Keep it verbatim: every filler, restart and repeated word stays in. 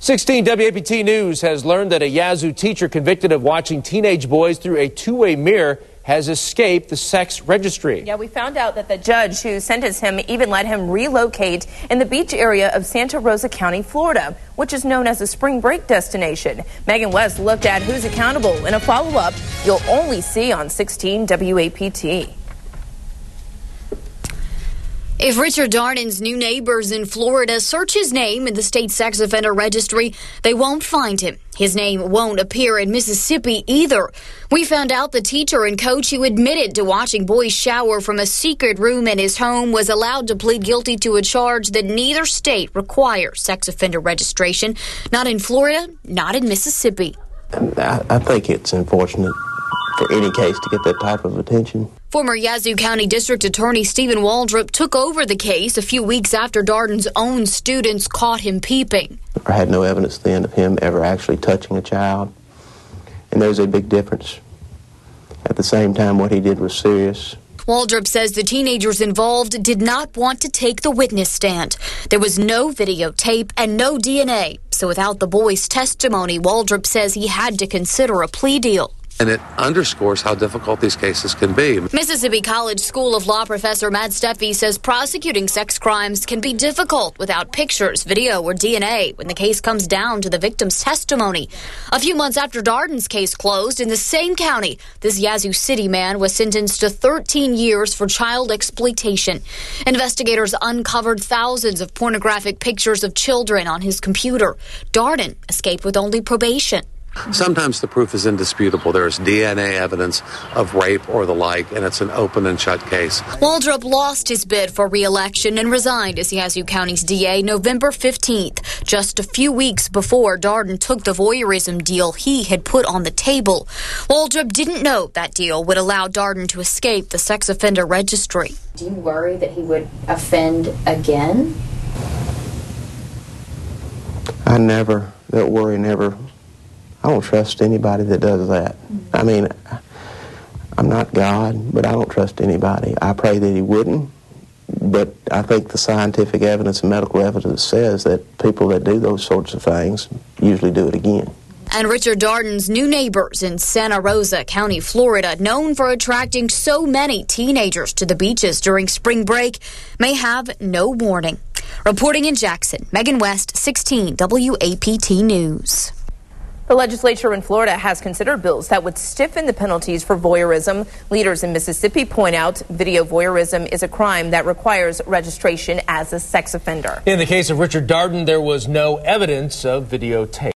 sixteen W A P T News has learned that a Yazoo teacher convicted of watching teenage boys through a two-way mirror has escaped the sex registry. Yeah, we found out that the judge who sentenced him even let him relocate in the beach area of Santa Rosa County, Florida, which is known as a spring break destination. Megan West looked at who's accountable in a follow-up you'll only see on sixteen W A P T. If Richard Darden's new neighbors in Florida search his name in the state sex offender registry, they won't find him. His name won't appear in Mississippi either. We found out the teacher and coach who admitted to watching boys shower from a secret room in his home was allowed to plead guilty to a charge that neither state requires sex offender registration. Not in Florida, not in Mississippi. I, I think it's unfortunate for any case to get that type of attention. Former Yazoo County District Attorney Stephen Waldrop took over the case a few weeks after Darden's own students caught him peeping. I had no evidence then of him ever actually touching a child, and there's a big difference. At the same time, what he did was serious. Waldrop says the teenagers involved did not want to take the witness stand. There was no videotape and no D N A, so without the boy's testimony, Waldrop says he had to consider a plea deal. And it underscores how difficult these cases can be. Mississippi College School of Law professor Matt Steffi says prosecuting sex crimes can be difficult without pictures, video, or D N A when the case comes down to the victim's testimony. A few months after Darden's case closed in the same county, this Yazoo City man was sentenced to thirteen years for child exploitation. Investigators uncovered thousands of pornographic pictures of children on his computer. Darden escaped with only probation. Sometimes the proof is indisputable. There is D N A evidence of rape or the like, and it's an open and shut case. Waldrop lost his bid for re-election and resigned as Yazoo County's D A November fifteenth, just a few weeks before Darden took the voyeurism deal he had put on the table. Waldrop didn't know that deal would allow Darden to escape the sex offender registry. Do you worry that he would offend again? I never, that worry never... I don't trust anybody that does that. I mean, I'm not God, but I don't trust anybody. I pray that he wouldn't, but I think the scientific evidence and medical evidence says that people that do those sorts of things usually do it again. And Richard Darden's new neighbors in Santa Rosa County, Florida, known for attracting so many teenagers to the beaches during spring break, may have no warning. Reporting in Jackson, Megan West, sixteen W A P T News. The legislature in Florida has considered bills that would stiffen the penalties for voyeurism. Leaders in Mississippi point out video voyeurism is a crime that requires registration as a sex offender. In the case of Richard Darden, there was no evidence of videotape.